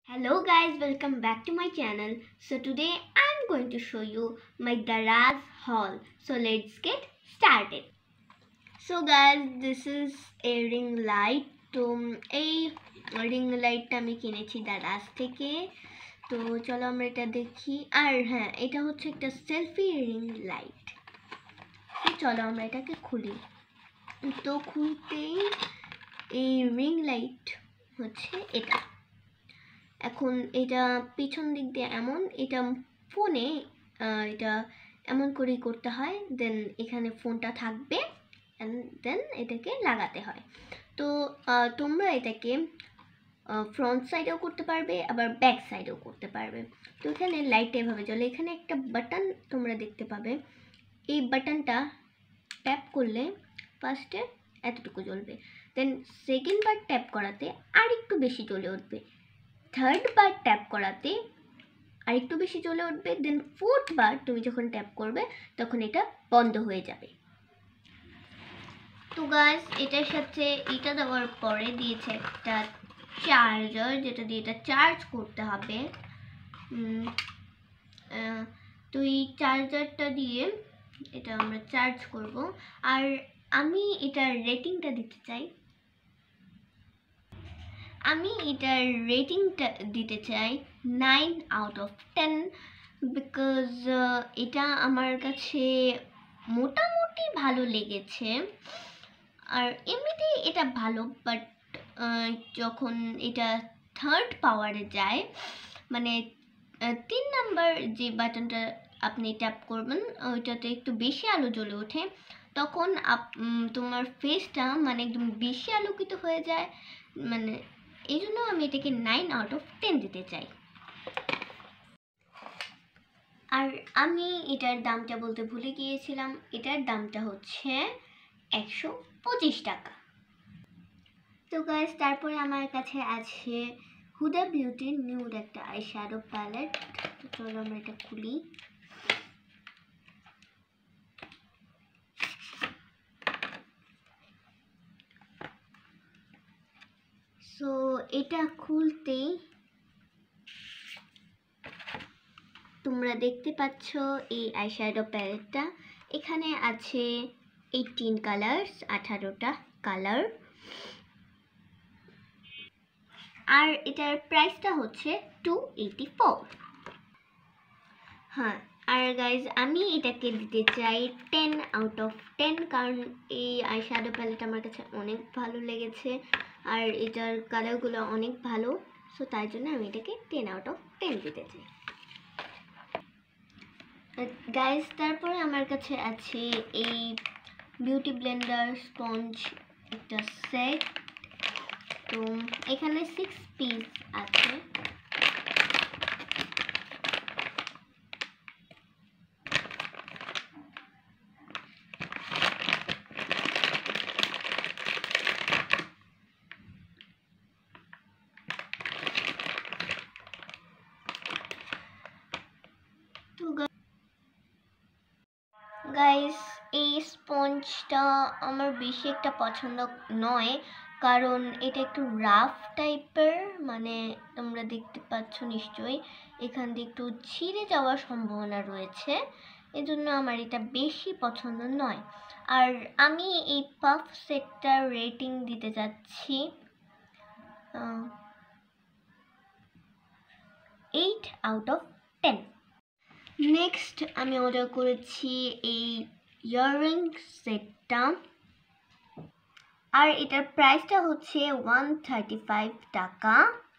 Hello guys, welcome back to my channel. So today I'm going to show you my daraz haul. So let's get started. So guys, this is a ring light. তো এই ring লাইটটা আমি কিনেছি দারাজ থেকে। তো চলো আমরা এটা দেখি। আর হ্যাঁ, এটা হচ্ছে একটা সেলফি রিং লাইট। চলো আমরা এটাকে খুলি। তো খুলতেই এই রিং লাইট হচ্ছে এটা। এখন এটা পিছন দিক দিয়ে এমন, এটা ফোনে এটা এমন করেই করতে হয়। দেন এখানে ফোনটা থাকবে অ্যান্ড দেন এটাকে লাগাতে হয়। তো তোমরা এটাকে ফ্রন্ট সাইডেও করতে পারবে, আবার ব্যাক সাইডেও করতে পারবে। তো এখানে লাইটটা এভাবে জ্বলে। এখানে একটা বাটন তোমরা দেখতে পাবে। এই বাটনটা ট্যাপ করলে ফার্স্টে এতটুকু জ্বলবে, দেন সেকেন্ড বার ট্যাপ করাতে আর একটু বেশি জ্বলে উঠবে, থার্ড বার ট্যাপ করাতে আর একটু বেশি জ্বলে উঠবে, দেন ফোর্থ বার তুমি যখন ট্যাপ করবে তখন এটা বন্ধ হয়ে যাবে। তো গাইস, এটার সাথে এটা দেওয়ার পরে দিয়েছে একটা চার্জার, যেটা দিয়ে এটা চার্জ করতে হবে। তো এই চার্জারটা দিয়ে এটা আমরা চার্জ করব। আর আমি এটার রেটিংটা দিতে চাই। আমি এটার রেটিংটা দিতে চাই 9 out of 10 বিকজ এটা আমার কাছে মোটামুটি ভালো লেগেছে। আর এমনিতেই এটা ভালো, বাট যখন এটা থার্ড পাওয়ারে যায়, মানে 3 নাম্বার যে বাটনটা আপনি ট্যাপ করবেন ওইটাতে একটু বেশি আলো জ্বলে ওঠে, তখন তোমার ফেসটা মানে একদম বেশি আলোকিত হয়ে যায়। মানে এই জন্য আমি এটাকে 9 out of 10 দিতে চাই। আর আমি এটার দামটা বলতে ভুলে গিয়েছিলাম। এটার দামটা হচ্ছে 125 টাকা। তো গাইস, তারপরে আমার কাছে আছে হুদা বিউটির নিউড একটা আই শ্যাডো প্যালেট। তো চলো আমরা এটা খুলি। সো এটা খুলতেই তোমরা দেখতে পাচ্ছ এই আইশ্যাডো প্যালেটটা। এখানে আছে 18 কালার্স, 18টা কালার। আর এটার প্রাইসটা হচ্ছে 284। হ্যাঁ, আর গাইজ আমি এটাকে দিতে চাই 10 out of 10, কারণ এই আইশ্যাডো প্যালেট আমার কাছে অনেক ভালো লেগেছে আর এটার কালারগুলো অনেক ভালো। সো তাই জন্য আমি এটাকে 10 out of 10 দিতে চাই। গাইজ, তারপরে আমার কাছে আছে এই বিউটি ব্লেন্ডার স্পঞ্জ একটা সেট। তো এখানে 6 পিস আছে। গাইস, এই স্পঞ্জটা আমার বেশি একটা পছন্দ নয়, কারণ এটা একটু রাফ টাইপের। মানে তোমরা দেখতে পাচ্ছ নিশ্চয়ই, এখান দিয়ে একটু ছিঁড়ে যাওয়ার সম্ভাবনা রয়েছে, এজন্য আমার এটা বেশি পছন্দ নয়। আর আমি এই পাফ সেটটার রেটিং দিতে যাচ্ছি 8 out of 10। নেক্সট আমি অর্ডার করেছি এই ইয়াররিং সেটটা, আর এটার প্রাইসটা হচ্ছে 135 টাকা।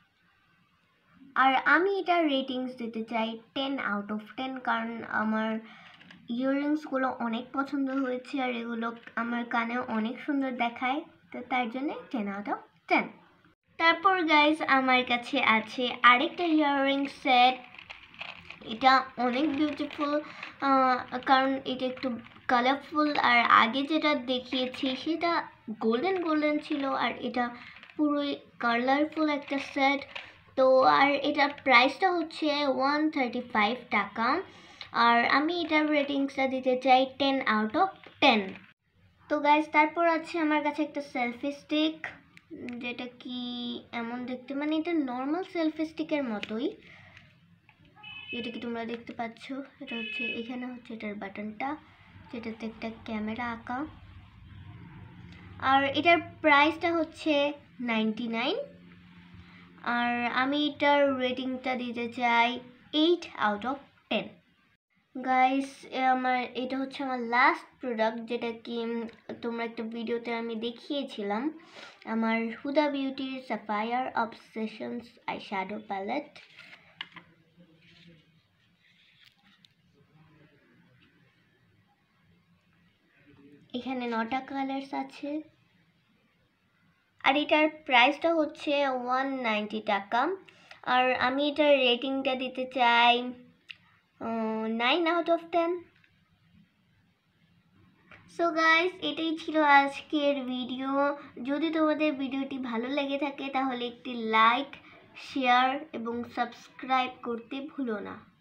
আর আমি এটার রেটিংস দিতে চাই 10 out of 10, কারণ আমার ইয়াররিংসগুলো অনেক পছন্দ হয়েছে আর এগুলো আমার কানে অনেক সুন্দর দেখায়। তো তার জন্য 10 out of 10। তারপর গাইজ, আমার কাছে আছে আরেকটা ইয়াররিং সেট। এটা অনেক বিউটিফুল, কারণ এটা একটু কালারফুল। আর আগে যেটা দেখিয়েছি সেটা গোল্ডেন গোল্ডেন ছিল, আর এটা পুরোই কালারফুল একটা সেট। তো আর এটার প্রাইসটা হচ্ছে 135 টাকা। আর আমি এটার রেটিংসটা দিতে চাই 10 out of 10। তো গাইজ, তারপর আছে আমার কাছে একটা সেলফি স্টিক। যেটা কি এমন দেখতে, মানে এটা নর্মাল সেলফি স্টিকের মতোই। এটা কি তোমরা দেখতে পাচ্ছ? এটা হচ্ছে, এখানে হচ্ছে এটার বাটনটা, যেটাতে একটা ক্যামেরা আঁকা। আর এটার প্রাইসটা হচ্ছে 99। আর আমি এটার রেটিংটা দিতে চাই 8/10। গাইস, এটা হচ্ছে আমার লাস্ট প্রোডাক্ট, যেটা কি তোমরা একটা ভিডিওতে আমি দেখিয়েছিলাম, আমার হুদা বিউটির sapphire obsessions eye shadow palette. এখানে 9টা কালার্স আছে। আর এটার প্রাইসটা হচ্ছে 190 টাকা। আর আমি এটার রেটিংটা দিতে চাই 9/10। সো গাইস, এটাই ছিল আজকের ভিডিও। যদি তোমাদের ভিডিওটি ভালো লেগে থাকে তাহলে একটি লাইক, শেয়ার এবং সাবস্ক্রাইব করতে ভুলো না।